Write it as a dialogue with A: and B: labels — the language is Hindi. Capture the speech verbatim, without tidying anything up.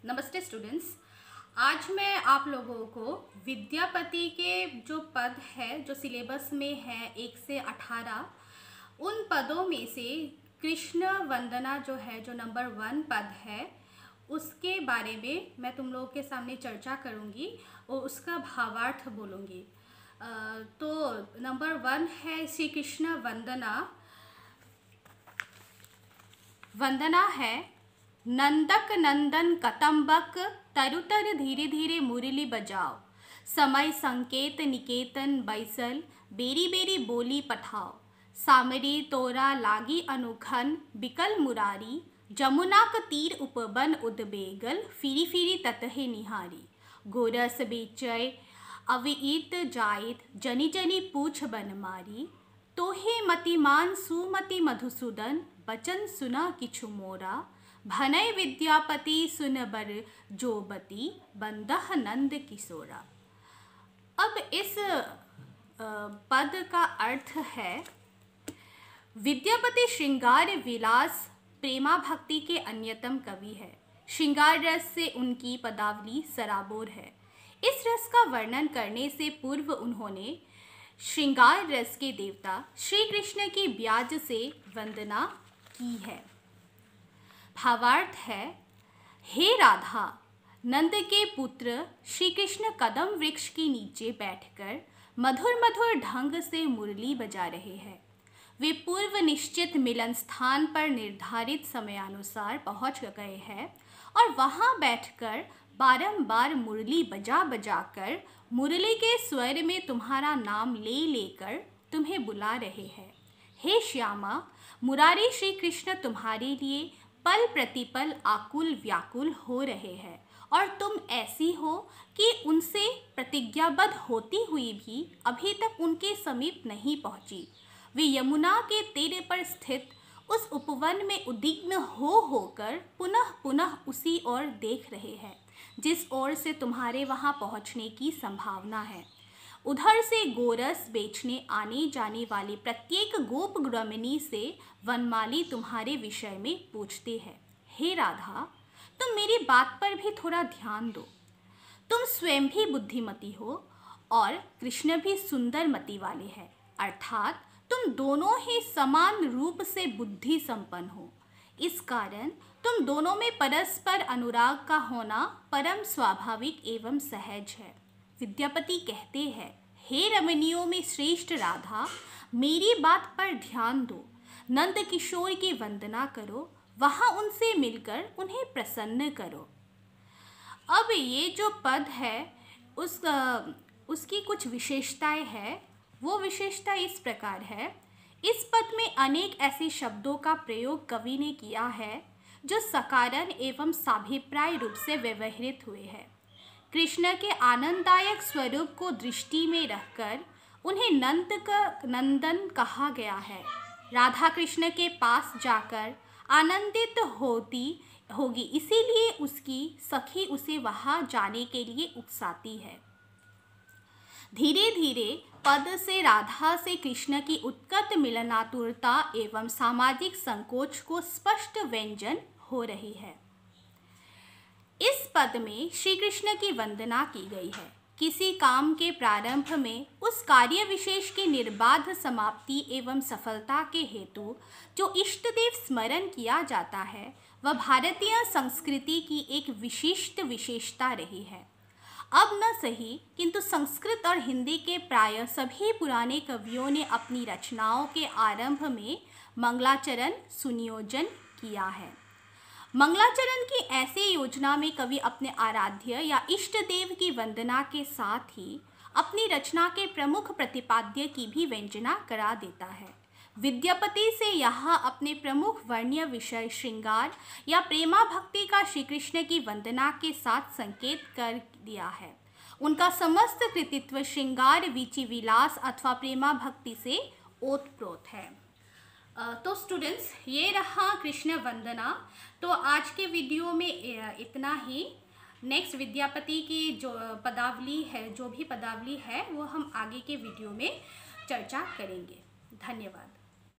A: नमस्ते स्टूडेंट्स। आज मैं आप लोगों को विद्यापति के जो पद है जो सिलेबस में है एक से अठारह, उन पदों में से कृष्ण वंदना जो है जो नंबर वन पद है उसके बारे में मैं तुम लोगों के सामने चर्चा करूंगी और उसका भावार्थ बोलूँगी। तो नंबर वन है श्री कृष्ण वंदना। वंदना है नंदक नंदन कतंबक तरुतर धीरे धीरे मुरली बजाओ, समय संकेत निकेतन बैसल बेरी बेरी बोली पठाओ, सामरी तोरा लागी अनुखन बिकल मुरारी, जमुना क तीर उपबन उदबेगल फिरी फिरी ततहे निहारी, गोरस बेचय अविइत जायत जनी जनी पूछ बन मारी, तोहे मतिमान सुमति मधुसूदन बचन सुना किछु मोरा, भनय विद्यापति सुन बर जोबती बंदह नंद किशोरा। अब इस पद का अर्थ है विद्यापति श्रृंगार विलास प्रेमा भक्ति के अन्यतम कवि है। श्रृंगार रस से उनकी पदावली सराबोर है। इस रस का वर्णन करने से पूर्व उन्होंने श्रृंगार रस के देवता श्री कृष्ण की ब्याज से वंदना की है। भावार्थ है, हे राधा, नंद के पुत्र श्री कृष्ण कदम वृक्ष के नीचे बैठकर मधुर मधुर ढंग से मुरली बजा रहे हैं। वे पूर्व निश्चित मिलन स्थान पर निर्धारित समयानुसार पहुंच गए हैं और वहां बैठकर बारंबार मुरली बजा बजा कर मुरली के स्वर में तुम्हारा नाम ले लेकर तुम्हें बुला रहे हैं। हे श्यामा, मुरारी श्री कृष्ण तुम्हारे लिए पल प्रतिपल आकुल व्याकुल हो रहे हैं और तुम ऐसी हो कि उनसे प्रतिज्ञाबद्ध होती हुई भी अभी तक उनके समीप नहीं पहुंची। वे यमुना के तीर पर स्थित उस उपवन में उद्विग्न हो होकर पुनः पुनः उसी ओर देख रहे हैं जिस ओर से तुम्हारे वहां पहुंचने की संभावना है। उधर से गोरस बेचने आने जाने वाली प्रत्येक गोप ग्रामिणी से वनमाली तुम्हारे विषय में पूछते हैं। हे राधा, तुम मेरी बात पर भी थोड़ा ध्यान दो। तुम स्वयं भी बुद्धिमती हो और कृष्ण भी सुंदर मति वाले हैं, अर्थात तुम दोनों ही समान रूप से बुद्धि संपन्न हो। इस कारण तुम दोनों में परस्पर अनुराग का होना परम स्वाभाविक एवं सहज है। विद्यापति कहते हैं, हे रमणियों में श्रेष्ठ राधा, मेरी बात पर ध्यान दो। नंद किशोर की वंदना करो, वहां उनसे मिलकर उन्हें प्रसन्न करो। अब ये जो पद है उस उसकी कुछ विशेषताएं हैं। वो विशेषता इस प्रकार है, इस पद में अनेक ऐसे शब्दों का प्रयोग कवि ने किया है जो सकारण एवं साभिप्राय रूप से व्यवहृत हुए हैं। कृष्ण के आनंददायक स्वरूप को दृष्टि में रखकर उन्हें नंद का नंदन कहा गया है। राधा कृष्ण के पास जाकर आनंदित होती होगी, इसीलिए उसकी सखी उसे वहां जाने के लिए उकसाती है। धीरे धीरे पद से राधा से कृष्ण की उत्कट मिलनातुरता एवं सामाजिक संकोच को स्पष्ट व्यंजन हो रही है। इस पद में श्री कृष्ण की वंदना की गई है। किसी काम के प्रारंभ में उस कार्य विशेष की निर्बाध समाप्ति एवं सफलता के हेतु जो इष्ट देव स्मरण किया जाता है, वह भारतीय संस्कृति की एक विशिष्ट विशेषता रही है। अब न सही, किंतु संस्कृत और हिंदी के प्राय सभी पुराने कवियों ने अपनी रचनाओं के आरंभ में मंगलाचरण सुनियोजन किया है। मंगलाचरण की ऐसी योजना में कवि अपने आराध्य या इष्ट देव की वंदना के साथ ही अपनी रचना के प्रमुख प्रतिपाद्य की भी व्यंजना करा देता है। विद्यापति से यहाँ अपने प्रमुख वर्ण्य विषय श्रृंगार या प्रेमा भक्ति का श्री कृष्ण की वंदना के साथ संकेत कर दिया है। उनका समस्त कृतित्व श्रृंगार वीची विलास अथवा प्रेमा भक्ति से ओतप्रोत है। तो स्टूडेंट्स, ये रहा कृष्ण वंदना। तो आज के वीडियो में इतना ही। नेक्स्ट विद्यापति की जो पदावली है, जो भी पदावली है, वो हम आगे के वीडियो में चर्चा करेंगे। धन्यवाद।